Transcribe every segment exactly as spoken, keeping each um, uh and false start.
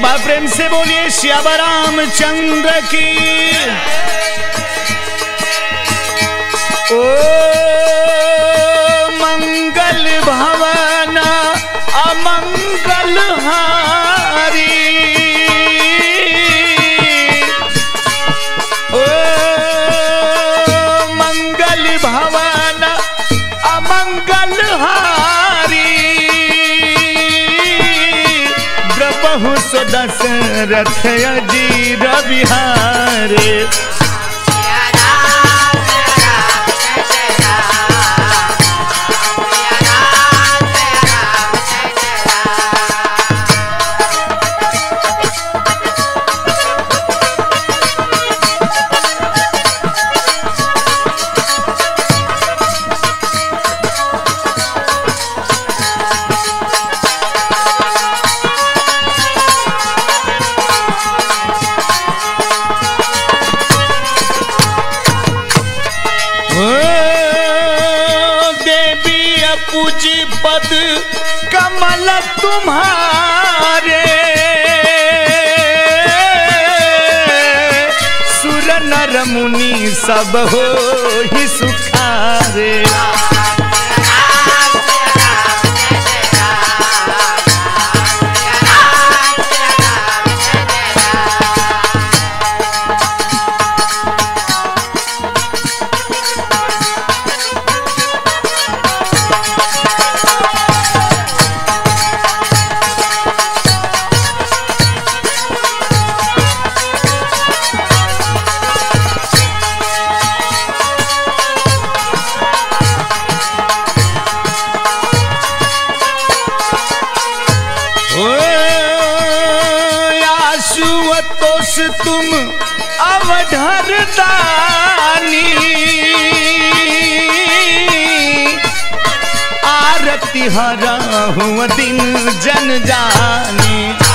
बार प्रेम से बोलिए श्याम रामचंद्र की। ओ मंगल भवन अमंगल हारी, ओ मंगल भवन अमंगल हारी, द्रबहु सो दशरथ अजीर बिहारे। पूजी पद कमल तुम्हारे, सुर नर मुनि सब हो ही सुखारे। आशुतोष तुम अवधर दानी, आरती हरा हुआ दिन जन जानी।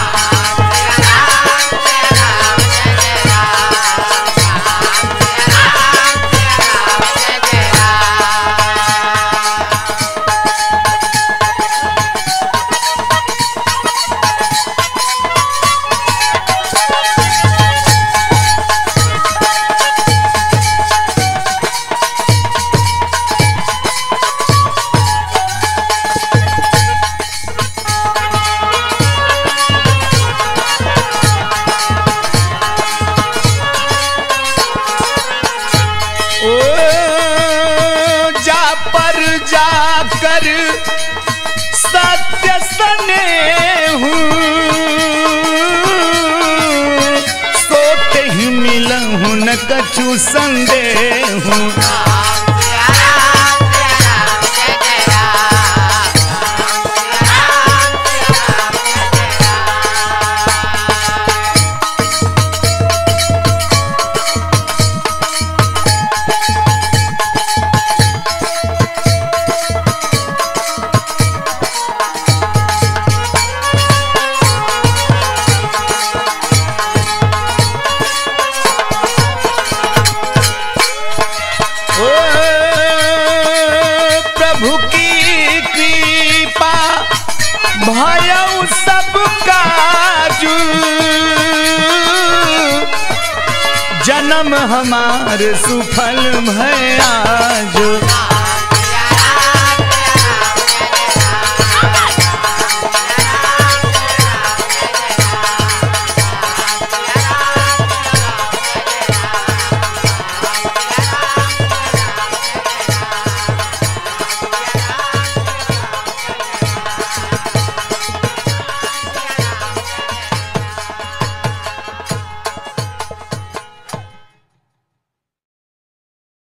जाकर सत्य स्नेहु, सोते ही मिलहु न कछु संदेहु। भयउ सब काजू, जन्म हमार सुफल भय आजू।